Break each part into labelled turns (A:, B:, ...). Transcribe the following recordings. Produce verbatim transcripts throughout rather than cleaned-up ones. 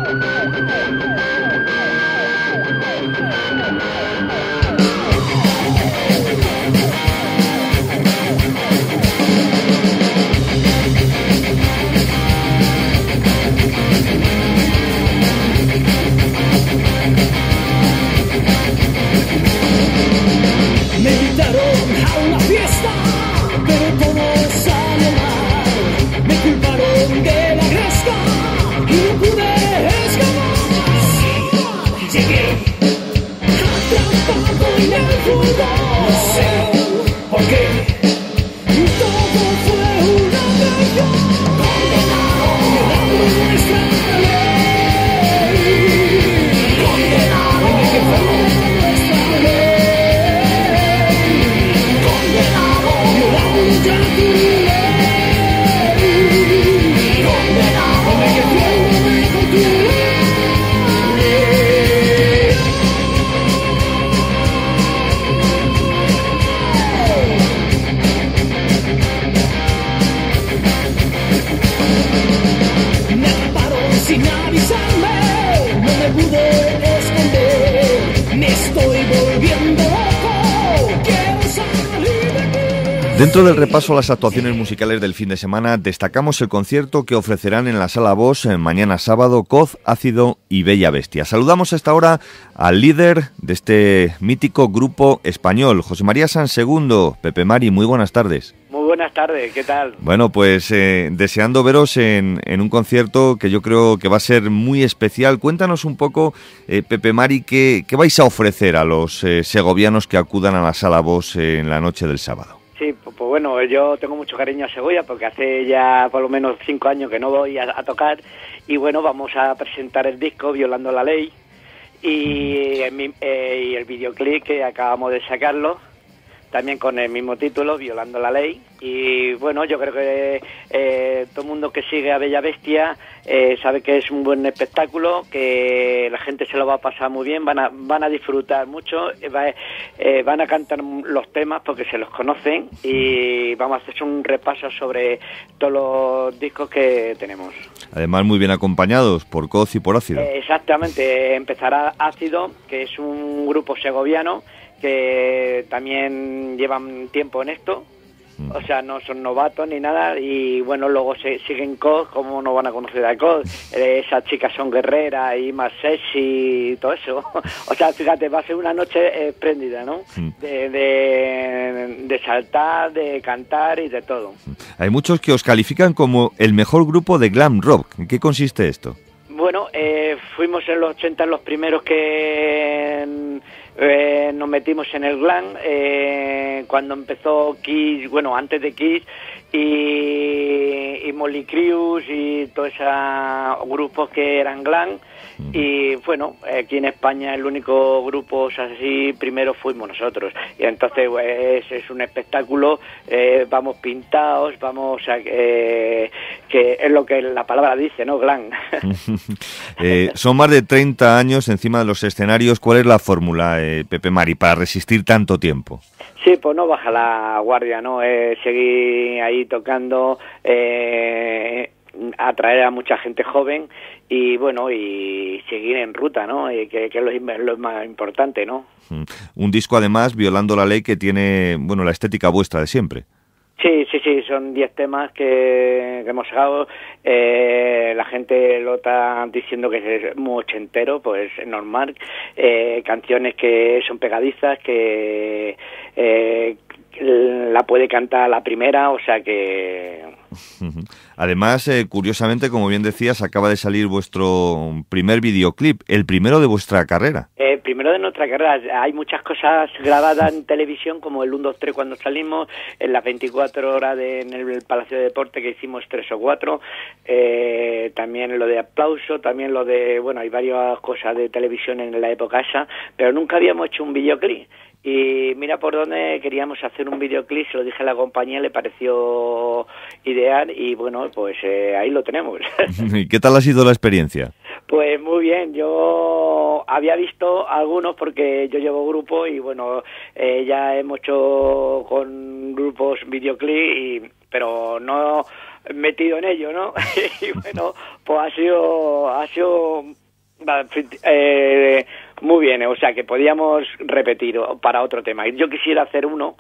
A: Me invitaron a una fiesta, pero todo salió mal. Me culparon de la gresca y no pude escapar. Llegué atrapado en el fútbol, no sé por qué. Y todo fue una traición. Condenado, violando nuestra ley. Condenado, que fue nuestra ley. Violando ya tu ley. Condenado, que fue con tu ley. Me atraparon sin avisarme, no me pude esconder. Me estoy volviendo loco, quiero salir de aquí.
B: Dentro del repaso a las actuaciones musicales del fin de semana, destacamos el concierto que ofrecerán en la Sala Bosch mañana sábado Coz, Ácido y Bella Bestia. Saludamos a esta hora al líder de este mítico grupo español, José María Sansegundo. Pepe Mari, muy buenas tardes.
C: Muy buenas tardes, ¿qué tal?
B: Bueno, pues eh, deseando veros en, en un concierto que yo creo que va a ser muy especial. Cuéntanos un poco, eh, Pepe Mari, ¿qué, qué vais a ofrecer a los eh, segovianos que acudan a la Sala Bosch eh, en la noche del sábado?
C: Sí, pues, pues bueno, yo tengo mucho cariño a Segovia porque hace ya por lo menos cinco años que no voy a, a tocar y bueno, vamos a presentar el disco Violando la Ley y, en mi, eh, y el videoclip que acabamos de sacarlo, también con el mismo título, Violando la Ley. Y bueno, yo creo que eh, todo el mundo que sigue a Bella Bestia eh, sabe que es un buen espectáculo, que la gente se lo va a pasar muy bien, van a van a disfrutar mucho, eh, va, eh, van a cantar los temas porque se los conocen y vamos a hacer un repaso sobre todos los discos que tenemos.
B: Además, muy bien acompañados por Coz y por Ácido.
C: Eh, exactamente, empezará Ácido, que es un grupo segoviano que también llevan tiempo en esto, o sea, no son novatos ni nada, y bueno, luego se siguen Coz, como no van a conocer a Coz, eh, esas chicas son guerreras y más sexy y todo eso, o sea, fíjate, va a ser una noche espléndida, ¿no? De, de, de saltar, de cantar y de todo.
B: Hay muchos que os califican como el mejor grupo de glam rock. ¿En qué consiste esto?
C: Bueno, eh, fuimos en los ochenta los primeros que eh, nos metimos en el glam, eh, cuando empezó Kiss, bueno, antes de Kiss, y, y Molly Crews y todos esos grupos que eran glam. Y bueno, aquí en España el único grupo así primero fuimos nosotros, y entonces pues, es, es un espectáculo, eh, vamos pintados, vamos a, eh, que es lo que la palabra dice, ¿no? Glam.
B: eh, son más de treinta años encima de los escenarios. ¿Cuál es la fórmula, eh, Pepe Mari, para resistir tanto tiempo?
C: Sí, pues no baja la guardia, ¿no? Eh, seguir ahí tocando, eh, atraer a mucha gente joven y bueno, y seguir en ruta, ¿no? Y que, que es lo, lo más importante, ¿no?
B: Un disco además, Violando la Ley, que tiene, bueno, la estética vuestra de siempre.
C: Sí, sí, sí, son diez temas que, que hemos sacado. Eh, la gente lo está diciendo que es muy ochentero, pues es normal. Eh, canciones que son pegadizas, que eh, la puede cantar la primera, o sea que...
B: Además, eh, curiosamente, como bien decías, acaba de salir vuestro primer videoclip, el primero de vuestra carrera.
C: Eh, primero de nuestra carrera. Hay muchas cosas grabadas en televisión, como el uno, dos, tres cuando salimos, en las veinticuatro horas de, en el Palacio de Deporte que hicimos tres o cuatro, eh, también lo de Aplauso, también lo de, bueno, hay varias cosas de televisión en la época esa, pero nunca habíamos hecho un videoclip. Y mira por dónde queríamos hacer un videoclip, se lo dije a la compañía, le pareció ideal y bueno, pues eh, ahí lo tenemos.
B: ¿Y qué tal ha sido la experiencia?
C: Pues muy bien, yo había visto algunos porque yo llevo grupo y bueno, eh, ya hemos hecho con grupos videoclip, y, pero no metido en ello, ¿no? Y bueno, pues ha sido, ha sido Eh, muy bien, o sea que podíamos repetir para otro tema. Yo quisiera hacer uno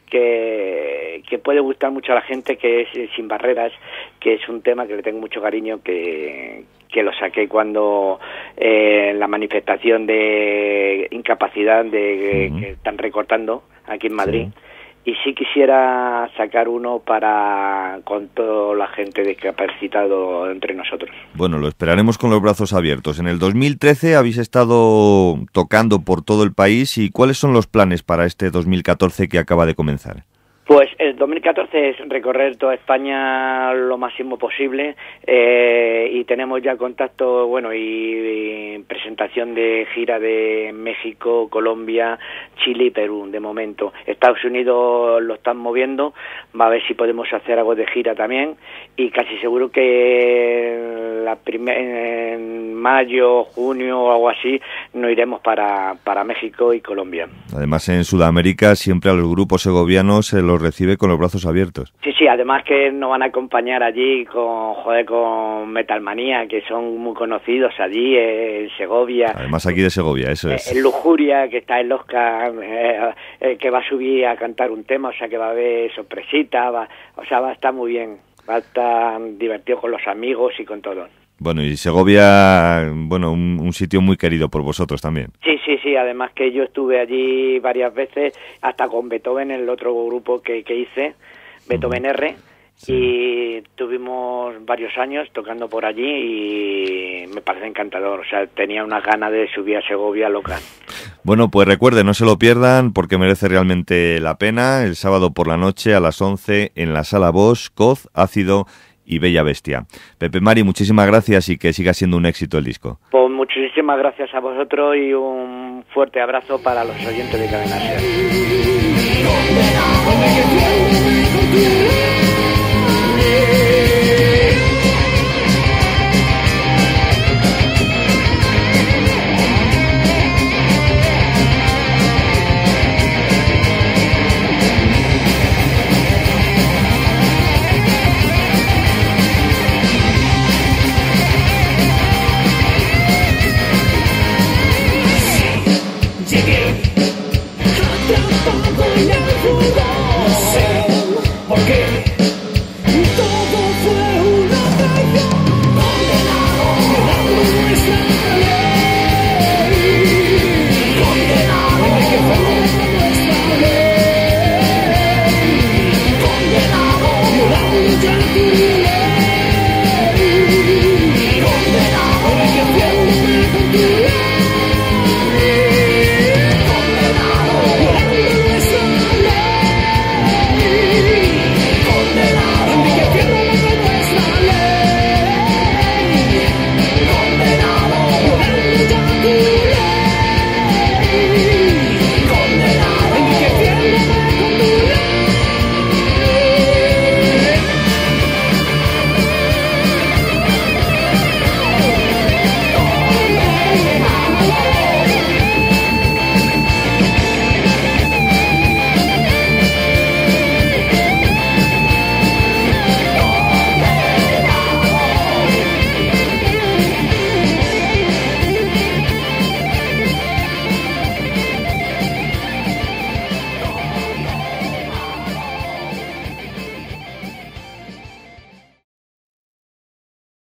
C: que, que puede gustar mucho a la gente, que es Sin Barreras, que es un tema que le tengo mucho cariño, que, que lo saqué cuando eh, en la manifestación de incapacidad de, uh-huh. que están recortando aquí en Madrid. Sí. Y sí quisiera sacar uno para con toda la gente discapacitada entre nosotros.
B: Bueno, lo esperaremos con los brazos abiertos. En el dos mil trece habéis estado tocando por todo el país. ¿Y cuáles son los planes para este dos mil catorce que acaba de comenzar?
C: Pues el dos mil catorce es recorrer toda España lo máximo posible eh, y tenemos ya contacto, bueno, y, y presentación de gira de México, Colombia, Chile y Perú de momento. Estados Unidos lo están moviendo, va a ver si podemos hacer algo de gira también y casi seguro que la primer, en mayo, junio o algo así nos iremos para, para México y Colombia.
B: Además en Sudamérica siempre a los grupos segovianos se los recibe con los brazos abiertos.
C: Sí, sí, además que nos van a acompañar allí con, joder, con Metalmanía, que son muy conocidos allí en Segovia.
B: Además aquí de Segovia, eso es.
C: En Lujuria, que está el Oscar, eh, eh, que va a subir a cantar un tema, o sea que va a haber sorpresita, va, o sea, va a estar muy bien, va a estar divertido con los amigos y con todo.
B: Bueno, y Segovia, bueno, un, un sitio muy querido por vosotros también.
C: Sí, sí, sí, además que yo estuve allí varias veces, hasta con Beethoven, el otro grupo que, que hice, Beethoven uh-huh. R, sí. Y tuvimos varios años tocando por allí y me parece encantador, o sea, tenía unas ganas de subir a Segovia loca.
B: Bueno, pues recuerden, no se lo pierdan porque merece realmente la pena, el sábado por la noche a las once en la Sala Bosch, Coz, Ácido y Bella Bestia. Pepe Mari, muchísimas gracias y que siga siendo un éxito el disco.
C: Pues muchísimas gracias a vosotros y un fuerte abrazo para los oyentes de Cadena Ser.